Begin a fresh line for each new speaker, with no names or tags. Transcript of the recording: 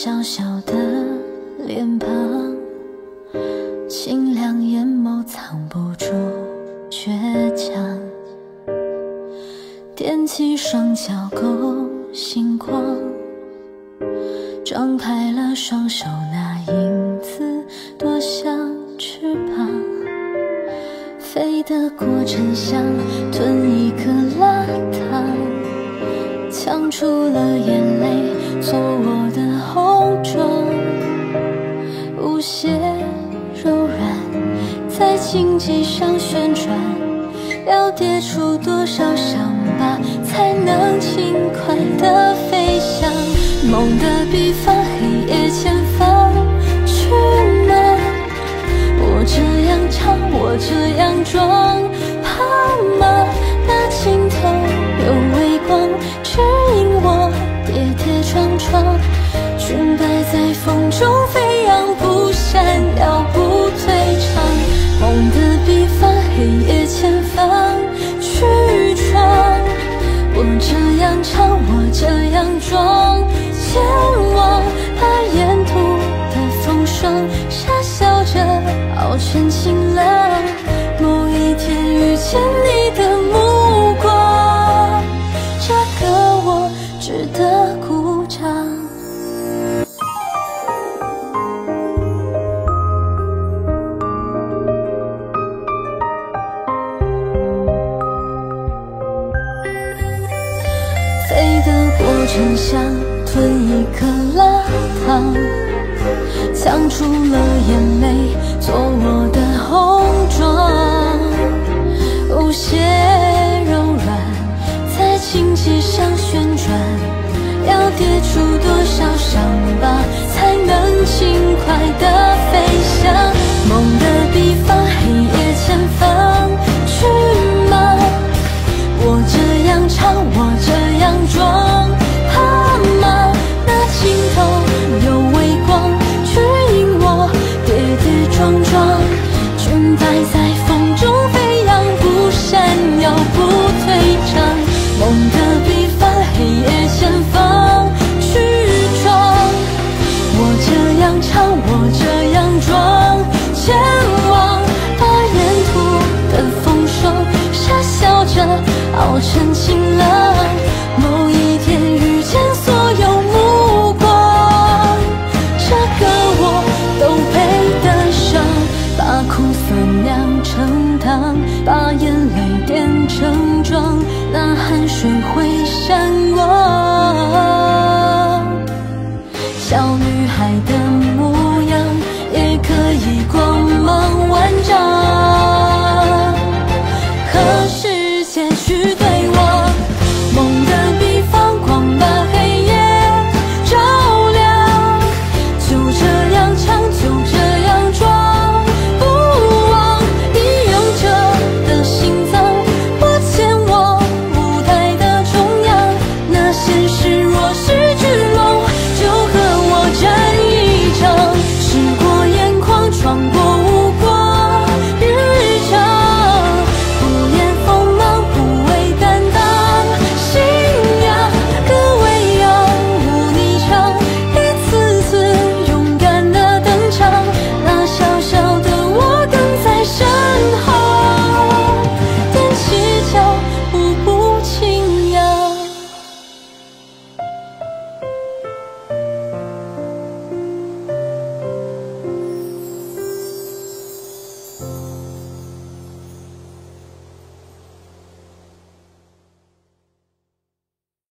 小小的脸庞，清亮眼眸藏不住倔强，踮起双脚勾星光，张开了双手，那影子多像翅膀，飞得过沉香，吞一颗蜡糖，呛出了眼泪，做我的红妆，无限柔软，在荆棘上旋转，要跌出多少伤疤，才能轻快地飞翔？梦的彼方，黑夜前方，去吗？我这样唱，我这样装，怕吗？那尽头有微光，指引我跌跌撞撞，裙摆在风中飞扬，不闪耀，不退场。梦的彼方，黑夜前方，去闯。我这样唱，我这样装，前往，把沿途的风霜傻笑着熬成晴朗。某一天遇见你的目光，这个我值得鼓掌。飞得过沉香，吞一颗蜡糖，呛出了眼泪，做我的红妆，无限柔软，在荆棘上旋转，要跌出多少伤疤，才能轻快地飞翔？梦的彼方，黑夜前方，去吗？我这样唱，我这样装，怕吗？那尽头有微光，指引我跌跌撞撞，裙摆在风中飞扬，不闪耀，不退场。梦的彼方，黑夜前方，去闯。我这样唱，我这样装，前往，把沿途的风霜傻笑着熬成晴朗。某一天遇见所有目光，这个我都配得上。把苦涩酿成汤，把眼泪变成妆，那汗水会闪光。